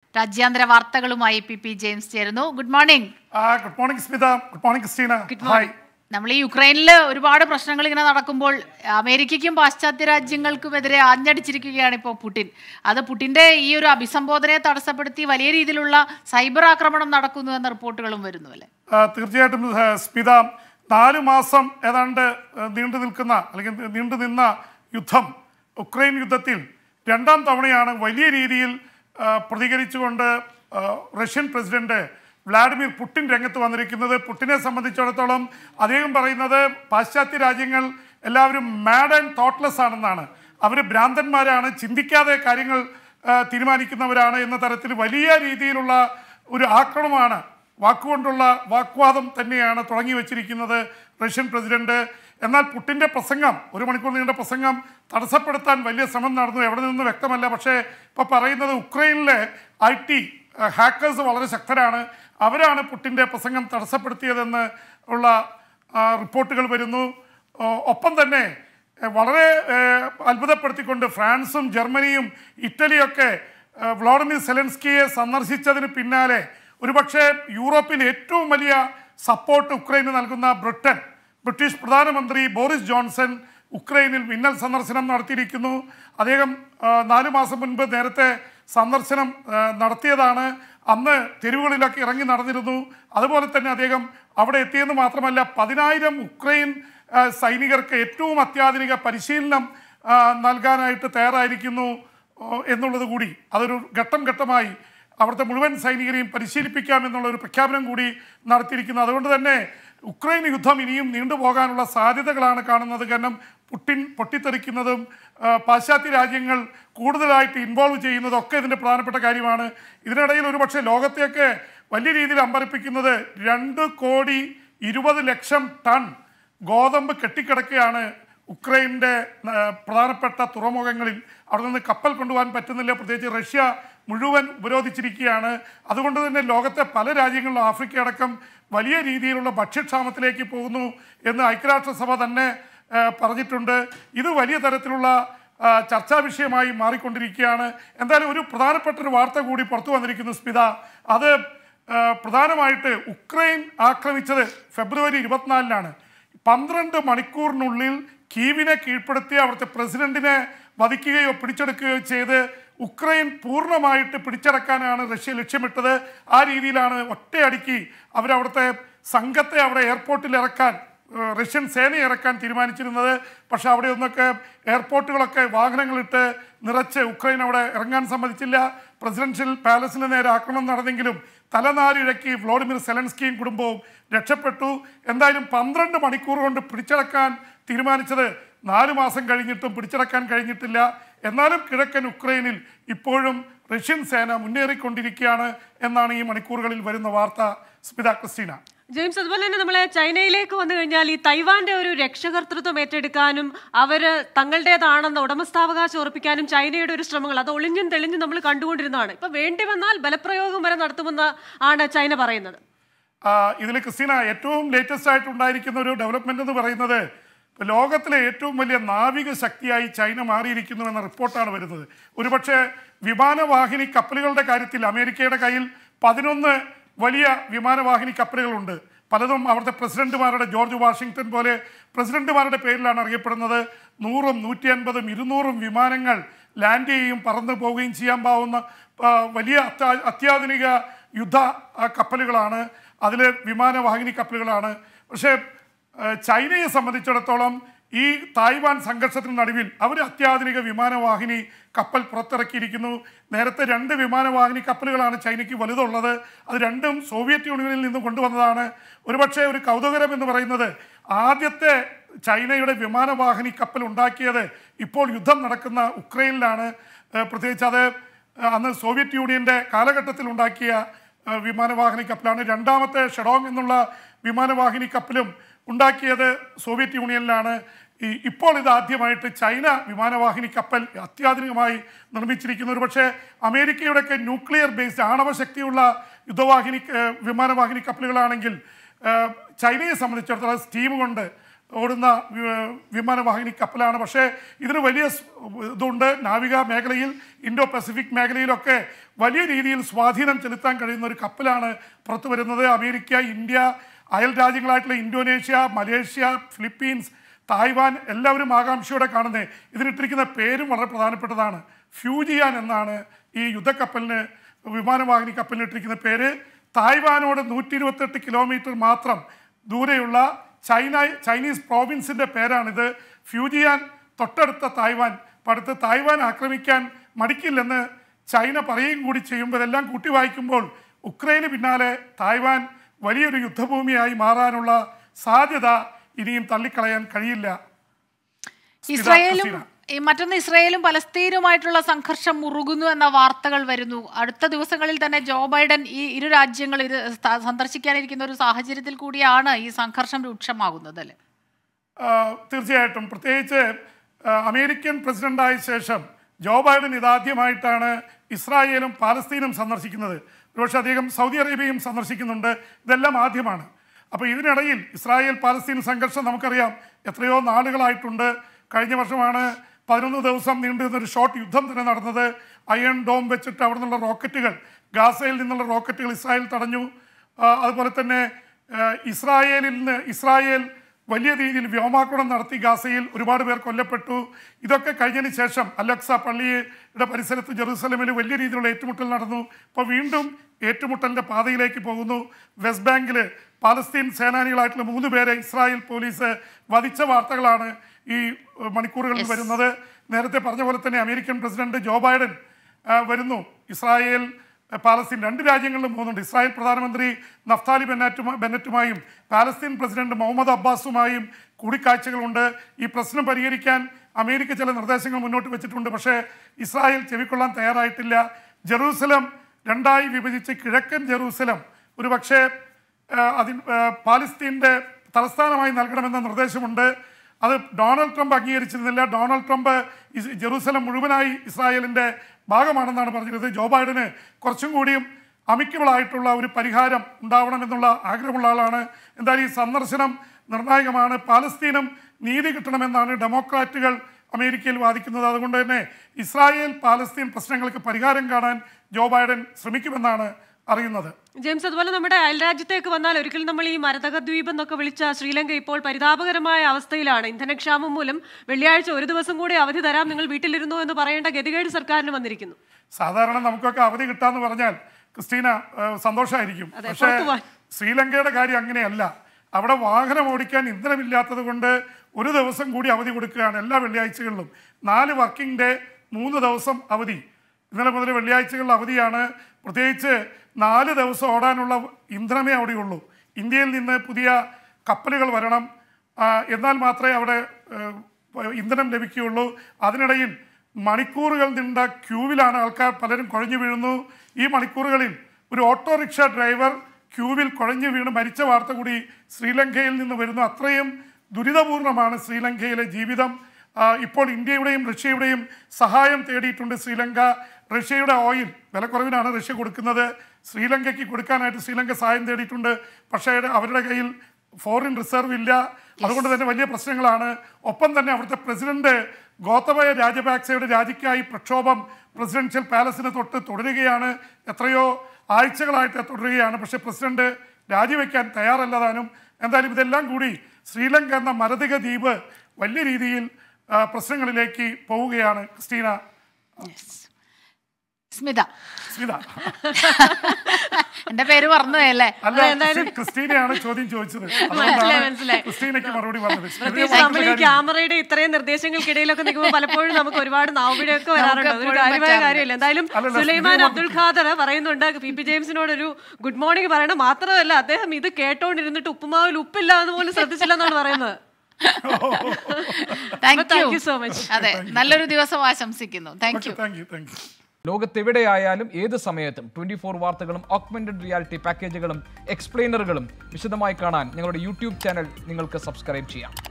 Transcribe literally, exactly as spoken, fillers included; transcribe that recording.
രാജ്യാന്തര വാർത്തകളുമായി P P James ചേരുന്നു. Good morning. Good morning Smitha. Good morning Christina. Hi. നമ്മൾ ഈ യുക്രൈനിൽ ഒരുപാട് പ്രശ്നങ്ങൾ ഇങ്ങനെ നടക്കുമ്പോൾ അമേരിക്കയ്ക്കും പാശ്ചാത്യ രാജ്യങ്ങൾക്കുമെതിരെ ആഞ്ഞടിച്ചിരിക്കുകയാണ് ഇപ്പോൾ പുടിൻ. അത് പുടിൻ്റെ ഈ ഒരു അഭിസംബോധനയെ തടസ്സപ്പെടുത്തി വലിയ രീതിയിലുള്ള സൈബർ ആക്രമണം നടക്കുന്നു എന്ന റിപ്പോർട്ടുകളും വരുന്നു അല്ലേ? തീർച്ചയായിട്ടും സ്മിത, നാല് മാസം ഏതാണ്ട് നീണ്ടു നിൽക്കുന്ന അല്ലെങ്കിൽ നീണ്ടു നിന്ന യുദ്ധം, ഉക്രൈൻ യുദ്ധത്തിൽ രണ്ടാം തവണയാണ് വലിയ രീതിയിൽ പ്രതികരിച്ചുകൊണ്ട് റഷ്യൻ പ്രസിഡന്റ് വ്ളാഡിമിർ പുടിൻ രംഗത്ത് വന്നിരിക്കുന്നത്. പുടിനെ സംബന്ധിച്ചിടത്തോളം അദ്ദേഹം പറയുന്നത് പാശ്ചാത്യ രാജ്യങ്ങൾ എല്ലാവരും മാഡ് ആൻഡ് തോട്ട്ലെസ് ആണെന്നാണ്. അവർ ഭ്രാന്തന്മാരാണ്, ചിന്തിക്കാതെ കാര്യങ്ങൾ തീരുമാനിക്കുന്നവരാണ് എന്ന തരത്തിൽ വലിയ രീതിയിലുള്ള ഒരു ആക്രമണമാണ്, വാക്കുകൊണ്ടുള്ള വാഗ്വാദം തന്നെയാണ് തുടങ്ങി വച്ചിരിക്കുന്നത് റഷ്യൻ പ്രസിഡന്റ്. എന്നാൽ പുടിൻ്റെ പ്രസംഗം, ഒരു മണിക്കൂർ നീണ്ട പ്രസംഗം തടസ്സപ്പെടുത്താൻ വലിയ ശ്രമം നടന്നു. എവിടെ നിന്ന് വ്യക്തമല്ല. പക്ഷേ ഇപ്പോൾ പറയുന്നത് ഉക്രൈനിലെ ഐ ടി ഹാക്കേഴ്സ് വളരെ ശക്തരാണ്, അവരാണ് പുടിൻ്റെ പ്രസംഗം തടസ്സപ്പെടുത്തിയതെന്ന് ഉള്ള റിപ്പോർട്ടുകൾ വരുന്നു. ഒപ്പം തന്നെ വളരെ അത്ഭുതപ്പെടുത്തിക്കൊണ്ട് ഫ്രാൻസും ജർമ്മനിയും ഇറ്റലിയൊക്കെ വ്ളാഡിമിർ സെലൻസ്കിയെ സന്ദർശിച്ചതിന് പിന്നാലെ ഒരുപക്ഷെ യൂറോപ്പിൽ ഏറ്റവും വലിയ സപ്പോർട്ട് ഉക്രൈന് നൽകുന്ന ബ്രിട്ടൻ, ബ്രിട്ടീഷ് പ്രധാനമന്ത്രി ബോറിസ് ജോൺസൺ ഉക്രൈനിൽ മിന്നൽ സന്ദർശനം നടത്തിയിരിക്കുന്നു. അദ്ദേഹം നാലു മാസം മുൻപ് നേരത്തെ സന്ദർശനം നടത്തിയതാണ്. അന്ന് തെരുവുകളിലൊക്കെ ഇറങ്ങി നടന്നിരുന്നു. അതുപോലെ തന്നെ അദ്ദേഹം അവിടെ എത്തിയെന്ന് മാത്രമല്ല, പതിനായിരം ഉക്രൈൻ സൈനികർക്ക് ഏറ്റവും അത്യാധുനിക പരിശീലനം നൽകാനായിട്ട് തയ്യാറായിരിക്കുന്നു എന്നുള്ളത് കൂടി, അതൊരു ഘട്ടം ഘട്ടമായി അവിടുത്തെ മുഴുവൻ സൈനികരെയും പരിശീലിപ്പിക്കാം എന്നുള്ള ഒരു പ്രഖ്യാപനം കൂടി നടത്തിയിരിക്കുന്നു. അതുകൊണ്ട് തന്നെ ഉക്രൈൻ യുദ്ധം ഇനിയും നീണ്ടുപോകാനുള്ള സാധ്യതകളാണ് കാണുന്നത്. കാരണം പുടിൻ പൊട്ടിത്തെറിക്കുന്നതും പാശ്ചാത്യ രാജ്യങ്ങൾ കൂടുതലായിട്ട് ഇൻവോൾവ് ചെയ്യുന്നതൊക്കെ ഇതിൻ്റെ പ്രധാനപ്പെട്ട കാര്യമാണ്. ഇതിനിടയിൽ ഒരുപക്ഷെ ലോകത്തെയൊക്കെ വലിയ രീതിയിൽ അമ്പരപ്പിക്കുന്നത് രണ്ട് കോടി ഇരുപത് ലക്ഷം ടൺ ഗോതമ്പ് കെട്ടിക്കിടക്കുകയാണ് ഉക്രൈൻ്റെ പ്രധാനപ്പെട്ട തുറമുഖങ്ങളിൽ. അവിടെ നിന്ന് കപ്പൽ കൊണ്ടുപോകാൻ പറ്റുന്നില്ല. പ്രത്യേകിച്ച് റഷ്യ മുഴുവൻ ഉപരോധിച്ചിരിക്കുകയാണ്. അതുകൊണ്ട് തന്നെ ലോകത്തെ പല രാജ്യങ്ങളിലും, ആഫ്രിക്ക അടക്കം വലിയ രീതിയിലുള്ള ഭക്ഷ്യക്ഷാമത്തിലേക്ക് പോകുന്നു എന്ന് ഐക്യരാഷ്ട്രസഭ തന്നെ പറഞ്ഞിട്ടുണ്ട്. ഇത് വലിയ തരത്തിലുള്ള ചർച്ചാ വിഷയമായി മാറിക്കൊണ്ടിരിക്കുകയാണ്. എന്തായാലും ഒരു പ്രധാനപ്പെട്ട ഒരു വാർത്ത കൂടി പുറത്തു വന്നിരിക്കുന്നു സ്മിത. അത് പ്രധാനമായിട്ട് ഉക്രൈൻ ആക്രമിച്ചത് ഫെബ്രുവരി ഇരുപത്തിനാലിനാണ്. പന്ത്രണ്ട് മണിക്കൂറിനുള്ളിൽ കീവിനെ കീഴ്പ്പെടുത്തി അവിടുത്തെ പ്രസിഡന്റിനെ വധിക്കുകയോ പിടിച്ചെടുക്കുകയോ ചെയ്ത് ഉക്രൈൻ പൂർണ്ണമായിട്ട് പിടിച്ചടക്കാനാണ് റഷ്യ ലക്ഷ്യമിട്ടത്. ആ രീതിയിലാണ് ഒറ്റയടിക്ക് അവരവിടുത്തെ സംഘത്തെ അവിടെ എയർപോർട്ടിൽ ഇറക്കാൻ, റഷ്യൻ സേനയെ ഇറക്കാൻ തീരുമാനിച്ചിരുന്നത്. പക്ഷേ അവിടെ ഒന്നൊക്കെ എയർപോർട്ടുകളൊക്കെ വാഹനങ്ങളിട്ട് നിറച്ച് ഉക്രൈൻ അവിടെ ഇറങ്ങാൻ സമ്മതിച്ചില്ല. പ്രസിഡൻഷ്യൽ പാലസിന് നേരെ ആക്രമണം നടന്നെങ്കിലും തലനാരിഴക്കി വ്ളാഡിമിർ സെലൻസ്കിയും കുടുംബവും രക്ഷപ്പെട്ടു. എന്തായാലും പന്ത്രണ്ട് മണിക്കൂർ കൊണ്ട് പിടിച്ചടക്കാൻ തീരുമാനിച്ചത് നാലു മാസം കഴിഞ്ഞിട്ടും പിടിച്ചടക്കാൻ കഴിഞ്ഞിട്ടില്ല. എന്നാലും കിഴക്കൻ ഉക്രൈനിൽ ഇപ്പോഴും റഷ്യൻ സേന മുന്നേറിക്കൊണ്ടിരിക്കുകയാണ് എന്നാണ് ഈ മണിക്കൂറുകളിൽ വരുന്ന വാർത്ത. സ്മിത, ക്രിസ്റ്റീന. ജെയിംസ്, അതുപോലെ തന്നെ നമ്മളെ ചൈനയിലേക്ക് വന്നു കഴിഞ്ഞാൽ ഈ തൈവാന്റെ ഒരു രക്ഷകർത്തൃത്വം ഏറ്റെടുക്കാനും അവർ തങ്ങളുടേതാണെന്ന് ഉടമസ്ഥാവകാശം ഉറപ്പിക്കാനും ചൈനയുടെ ഒരു ശ്രമങ്ങൾ, അത് ഒളിഞ്ഞും തെളിഞ്ഞും നമ്മൾ കണ്ടുകൊണ്ടിരുന്നതാണ്. ഇപ്പൊ വേണ്ടി വന്നാൽ ബലപ്രയോഗം വരെ നടത്തുമെന്ന് ആണ് ചൈന പറയുന്നത്. ഇതിൽ ക്രിസ്റ്റീന, ഏറ്റവും ലേറ്റസ്റ്റ് ആയിട്ട് ഉണ്ടായിരിക്കുന്ന ഒരു ഡെവലപ്മെന്റ് എന്ന് പറയുന്നത് ലോകത്തിലെ ഏറ്റവും വലിയ നാവിക ശക്തിയായി ചൈന മാറിയിരിക്കുന്നു എന്ന റിപ്പോർട്ടാണ് വരുന്നത്. ഒരുപക്ഷെ വിമാനവാഹിനി കപ്പലുകളുടെ കാര്യത്തിൽ അമേരിക്കയുടെ കയ്യിൽ പതിനൊന്ന് വലിയ വിമാനവാഹിനി കപ്പലുകളുണ്ട്. പലതും അവിടുത്തെ പ്രസിഡന്റുമാരുടെ, ജോർജ് വാഷിങ്ടൺ പോലെ പ്രസിഡന്റുമാരുടെ പേരിലാണ് അറിയപ്പെടുന്നത്. നൂറും നൂറ്റി അൻപതും ഇരുന്നൂറും വിമാനങ്ങൾ ലാൻഡ് ചെയ്യുകയും പറന്നു പോവുകയും ചെയ്യാൻ പാവുന്ന വലിയ അത്യാധുനിക യുദ്ധ കപ്പലുകളാണ്, അതിൽ വിമാനവാഹിനി കപ്പലുകളാണ്. പക്ഷേ ചൈനയെ സംബന്ധിച്ചിടത്തോളം ഈ തായ്വാൻ സംഘർഷത്തിന് നടുവിൽ അവർ അത്യാധുനിക വിമാനവാഹിനി കപ്പൽ പുറത്തിറക്കിയിരിക്കുന്നു. നേരത്തെ രണ്ട് വിമാനവാഹിനി കപ്പലുകളാണ് ചൈനയ്ക്ക് വലുതുള്ളത്. അത് രണ്ടും സോവിയറ്റ് യൂണിയനിൽ നിന്ന് കൊണ്ടുവന്നതാണ്. ഒരുപക്ഷെ ഒരു കൗതുകരം എന്ന് പറയുന്നത്, ആദ്യത്തെ ചൈനയുടെ വിമാനവാഹിനി കപ്പൽ ഉണ്ടാക്കിയത് ഇപ്പോൾ യുദ്ധം നടക്കുന്ന ഉക്രൈനിലാണ്. പ്രത്യേകിച്ച് അത് അന്ന് സോവിയറ്റ് യൂണിയൻ്റെ കാലഘട്ടത്തിൽ ഉണ്ടാക്കിയ വിമാനവാഹിനി കപ്പലാണ്. രണ്ടാമത്തെ ഷെഡോങ് എന്നുള്ള വിമാനവാഹിനി കപ്പലും ഉണ്ടാക്കിയത് സോവിയറ്റ് യൂണിയനിലാണ്. ഈ ഇപ്പോൾ ഇത് ആദ്യമായിട്ട് ചൈന വിമാനവാഹിനി കപ്പൽ അത്യാധുനികമായി നിർമ്മിച്ചിരിക്കുന്നു. ഒരു പക്ഷേ അമേരിക്കയുടെയൊക്കെ ന്യൂക്ലിയർ ബേസ്ഡ് ആണവശക്തിയുള്ള യുദ്ധവാഹിനി വിമാനവാഹിനി കപ്പലുകളാണെങ്കിൽ ചൈനയെ സംബന്ധിച്ചിടത്തോളം സ്റ്റീം കൊണ്ട് ഓടുന്ന വിമാനവാഹിനി കപ്പലാണ്. പക്ഷേ ഇതിന് വലിയ ഇതുണ്ട്. നാവിക മേഖലയിൽ, ഇൻഡോ പസഫിക് മേഖലയിലൊക്കെ വലിയ രീതിയിൽ സ്വാധീനം ചെലുത്താൻ കഴിയുന്ന ഒരു കപ്പലാണ് പുറത്തു വരുന്നത്. അമേരിക്ക, ഇന്ത്യ, അയൽ രാജ്യങ്ങളായിട്ടുള്ള ഇന്തോനേഷ്യ, മലേഷ്യ, ഫിലിപ്പീൻസ്, തായ്വാൻ എല്ലാവരും ആകാംക്ഷയോടെ കാണുന്നത്. ഇതിനിട്ടിരിക്കുന്ന പേരും വളരെ പ്രധാനപ്പെട്ടതാണ്. ഫ്യൂജിയാൻ എന്നാണ് ഈ യുദ്ധക്കപ്പലിന്, വിമാനവാഹിനി കപ്പലിന് ഇട്ടിരിക്കുന്ന പേര്. തായ്വാനോട് നൂറ്റി ഇരുപത്തെട്ട് കിലോമീറ്റർ മാത്രം ദൂരെയുള്ള ചൈന ചൈനീസ് പ്രോവിൻസിൻ്റെ പേരാണിത്. ഫ്യൂജിയാൻ തൊട്ടടുത്ത തായ്വാൻ. അടുത്ത് തായ്വാൻ ആക്രമിക്കാൻ മടിക്കില്ലെന്ന് ചൈന പറയുകയും കൂടി ചെയ്യുമ്പോൾ ഇതെല്ലാം കൂട്ടി വായിക്കുമ്പോൾ ഉക്രൈന് പിന്നാലെ തായ്വാൻ വലിയൊരു യുദ്ധഭൂമിയായി മാറാനുള്ള സാധ്യത ഇനിയും തള്ളിക്കളയാൻ കഴിയില്ല. ഇസ്രായേലും മറ്റൊന്ന് ഇസ്രായേലും പലസ്തീനുമായിട്ടുള്ള സംഘർഷം മുറുകുന്നു എന്ന വാർത്തകൾ വരുന്നു. അടുത്ത ദിവസങ്ങളിൽ തന്നെ ജോ ബൈഡൻ ഈ ഇരു രാജ്യങ്ങൾ ഇത് സന്ദർശിക്കാനിരിക്കുന്ന ഒരു സാഹചര്യത്തിൽ കൂടിയാണ് ഈ സംഘർഷം രൂക്ഷമാകുന്നത് അല്ലേ? തീർച്ചയായിട്ടും. പ്രത്യേകിച്ച് അമേരിക്കൻ പ്രസിഡന്റായ ശേഷം ജോ ബൈഡൻ ഇതാദ്യമായിട്ടാണ് ഇസ്രായേലും പാലസ്തീനും സന്ദർശിക്കുന്നത്. ഒരുപക്ഷെ അദ്ദേഹം സൗദി അറേബ്യയും സന്ദർശിക്കുന്നുണ്ട്. ഇതെല്ലാം ആദ്യമാണ്. അപ്പോൾ ഇതിനിടയിൽ ഇസ്രായേൽ പാലസ്തീൻ സംഘർഷം നമുക്കറിയാം എത്രയോ നാളുകളായിട്ടുണ്ട്. കഴിഞ്ഞ വർഷമാണ് പതിനൊന്ന് ദിവസം നീണ്ടുനിന്ന ഒരു ഷോർട്ട് യുദ്ധം തന്നെ നടന്നത്. അയൺ ഡോം വെച്ചിട്ട് അവിടെ നിന്നുള്ള റോക്കറ്റുകൾ, ഗാസയിൽ നിന്നുള്ള റോക്കറ്റുകൾ ഇസ്രായേൽ തടഞ്ഞു. അതുപോലെ തന്നെ ഇസ്രായേലിൽ നിന്ന് ഇസ്രായേൽ വലിയ രീതിയിൽ വ്യോമാക്രമണം നടത്തി. ഗാസയിൽ ഒരുപാട് പേർ കൊല്ലപ്പെട്ടു. ഇതൊക്കെ കഴിഞ്ഞതിന് ശേഷം അലക്സ പള്ളിയുടെ പരിസരത്ത് ജെറൂസലമിൽ വലിയ രീതിയിലുള്ള ഏറ്റുമുട്ടൽ നടന്നു. ഇപ്പോൾ വീണ്ടും ഏറ്റുമുട്ടലിൻ്റെ പാതയിലേക്ക് പോകുന്നു. വെസ്റ്റ് ബാങ്കിൽ പാലസ്തീൻ സേനാനികളായിട്ടുള്ള മൂന്ന് പേരെ ഇസ്രായേൽ പോലീസ് വധിച്ച വാർത്തകളാണ് ഈ മണിക്കൂറുകളിൽ വരുന്നത്. നേരത്തെ പറഞ്ഞ പോലെ തന്നെ അമേരിക്കൻ പ്രസിഡന്റ് ജോ ബൈഡൻ വരുന്നു. ഇസ്രായേൽ, പാലസ്തീൻ രണ്ട് രാജ്യങ്ങളിലും പോകുന്നുണ്ട്. ഇസ്രായേൽ പ്രധാനമന്ത്രി നഫ്താലി ബെന്നറ്റുമാ ബെന്നറ്റുമായും പാലസ്തീൻ പ്രസിഡന്റ് മുഹമ്മദ് അബ്ബാസുമായും കൂടിക്കാഴ്ചകളുണ്ട്. ഈ പ്രശ്നം പരിഹരിക്കാൻ അമേരിക്ക ചില നിർദ്ദേശങ്ങൾ മുന്നോട്ട് വെച്ചിട്ടുണ്ട്. പക്ഷേ ഇസ്രായേൽ ചെവിക്കൊള്ളാൻ തയ്യാറായിട്ടില്ല. ജെറൂസലം രണ്ടായി വിഭജിച്ച് കിഴക്കൻ ജെറൂസലം ഒരു പക്ഷേ അതിൽ പാലസ്തീൻ്റെ തലസ്ഥാനമായി നൽകണമെന്ന നിർദ്ദേശമുണ്ട്. അത് ഡൊണാൾഡ് ട്രംപ് അംഗീകരിച്ചിരുന്നില്ല. ഡൊണാൾഡ് ട്രംപ് ജെറൂസലം മുഴുവനായി ഇസ്രായേലിൻ്റെ ഭാഗമാണെന്നാണ് പറഞ്ഞിരുന്നത്. ജോ ബൈഡന് കുറച്ചും കൂടിയും അമിക്കബിളായിട്ടുള്ള ഒരു പരിഹാരം ഉണ്ടാവണമെന്നുള്ള ആഗ്രഹമുള്ള ആളാണ്. എന്തായാലും ഈ സന്ദർശനം നിർണായകമാണ്. പാലസ്തീനും നീതി കിട്ടണമെന്നാണ് ഡെമോക്രാറ്റുകൾ അമേരിക്കയിൽ വാദിക്കുന്നത്. അതുകൊണ്ട് തന്നെ ഇസ്രായേൽ പാലസ്തീൻ പ്രശ്നങ്ങൾക്ക് പരിഹാരം കാണാൻ ജോ ബൈഡൻ ശ്രമിക്കുമെന്നാണ് അറിയുന്നത്. ജെയിംസ്, അതുപോലെ നമ്മുടെ അയൽരാജ്യത്തേക്ക് വന്നാൽ ഒരിക്കലും നമ്മൾ ഈ മരതക ദ്വീപ് എന്നൊക്കെ വിളിച്ച ശ്രീലങ്ക ഇപ്പോൾ പരിതാപകരമായ അവസ്ഥയിലാണ്. ഇന്ധനക്ഷാമം മൂലം വെള്ളിയാഴ്ച ഒരു ദിവസം കൂടി അവധി തരാം, നിങ്ങൾ വീട്ടിലിരുന്നു എന്ന് പറയേണ്ട ഗതികേട് സർക്കാരിന് വന്നിരിക്കുന്നു. സാധാരണ നമുക്കൊക്കെ അവധി കിട്ടാന്ന് പറഞ്ഞാൽ ക്രിസ്റ്റീന സന്തോഷമായിരിക്കും. പക്ഷേ ശ്രീലങ്കയുടെ കാര്യം അങ്ങനെയല്ല. അവിടെ വാഹനം ഓടിക്കാൻ ഇന്ധനമില്ലാത്തത് കൊണ്ട് ഒരു ദിവസം കൂടി അവധി കൊടുക്കുകയാണ് എല്ലാ വെള്ളിയാഴ്ചകളിലും. നാല് വർക്കിംഗ് ഡേ, മൂന്ന് ദിവസം അവധി. ഇന്നലെ മുതൽ വെള്ളിയാഴ്ചകളിൽ അവധിയാണ്. പ്രത്യേകിച്ച് നാല് ദിവസം ഓടാനുള്ള ഇന്ധനമേ അവിടെയുള്ളൂ. ഇന്ത്യയിൽ നിന്ന് പുതിയ കപ്പലുകൾ വരണം, എന്നാൽ മാത്രമേ അവിടെ ഇന്ധനം ലഭിക്കുകയുള്ളൂ. അതിനിടയിൽ മണിക്കൂറുകൾ നീണ്ട ക്യൂവിലാണ് ആൾക്കാർ, പലരും കുഴഞ്ഞു വീഴുന്നു. ഈ മണിക്കൂറുകളിൽ ഒരു ഓട്ടോറിക്ഷ ഡ്രൈവർ ക്യൂവിൽ കുഴഞ്ഞു വീണ് മരിച്ച വാർത്ത കൂടി ശ്രീലങ്കയിൽ നിന്ന് വരുന്നു. അത്രയും ദുരിതപൂർണമാണ് ശ്രീലങ്കയിലെ ജീവിതം. ഇപ്പോൾ ഇന്ത്യയുടെയും റഷ്യയുടെയും സഹായം തേടിയിട്ടുണ്ട് ശ്രീലങ്ക. റഷ്യയുടെ ഓയിൽ വിലക്കുറവിനാണ് റഷ്യ കൊടുക്കുന്നത്. ശ്രീലങ്കയ്ക്ക് കൊടുക്കാനായിട്ട് ശ്രീലങ്ക സഹായം തേടിയിട്ടുണ്ട്. പക്ഷേ അവരുടെ കയ്യിൽ ഫോറിൻ റിസർവ് ഇല്ല. അതുകൊണ്ട് തന്നെ വലിയ പ്രശ്നങ്ങളാണ്. ഒപ്പം തന്നെ അവിടുത്തെ പ്രസിഡന്റ് ഗോതബയ രാജപാക്സയുടെ രാജിക്കായി പ്രക്ഷോഭം പ്രസിഡൻഷ്യൽ പാലസിന് തൊട്ട് തുടരുകയാണ്. എത്രയോ ആഴ്ചകളായിട്ട് തുടരുകയാണ്. പക്ഷേ പ്രസിഡന്റ് രാജിവെക്കാൻ തയ്യാറല്ലതാനും. എന്തായാലും ഇതെല്ലാം കൂടി ശ്രീലങ്ക എന്ന മരതക ദ്വീപ് വലിയ രീതിയിൽ പ്രശ്നങ്ങളിലേക്ക് പോവുകയാണ്. ക്രിസ്റ്റീന. സ്മിത സ്മിത എന്റെ പേര് പറഞ്ഞല്ലേ? ക്രിസ്റ്റീനയാണ് ചോദ്യം ചോദിച്ചത്. ക്രിസ്റ്റീനയ്ക്ക് മറുപടി പറഞ്ഞത്. ക്യാമറയുടെ ഇത്രയും നിർദ്ദേശങ്ങൾക്കിടയിലൊക്കെ നിൽക്കുമ്പോൾ പലപ്പോഴും നമുക്ക് ഒരുപാട് നാവുപിഴയൊക്കെ വരാറുണ്ട്. അതൊരു കാര്യമായ കാര്യമല്ല. എന്തായാലും സുലൈമാൻ അബ്ദുൽ ഖാദർ പറയുന്നുണ്ട് പി പി ജെയിംസിനോട് ഒരു ഗുഡ് മോർണിംഗ് പറയണം. മാത്രമല്ല അദ്ദേഹം ഇത് കേട്ടോണ്ടിരുന്നിട്ട് ഉപ്പുമാവിൽ ഉപ്പില്ല എന്ന് പോലും ശ്രദ്ധിച്ചില്ലെന്നാണ് പറയുന്നത്. Thank you so much. അതെ, നല്ലൊരു ദിവസം ആശംസിക്കുന്നു. Thank you. ലോകത്തെവിടെയായാലും ഏത് സമയത്തും ട്വന്റി ഫോർ വാർത്തകളും ഓഗ്മെന്റഡ് റിയാലിറ്റി പാക്കേജുകളും എക്സ്പ്ലെയിനറുകളും വിശദമായി കാണാൻ ഞങ്ങളുടെ യൂട്യൂബ് ചാനൽ നിങ്ങൾക്ക് സബ്സ്ക്രൈബ് ചെയ്യാം.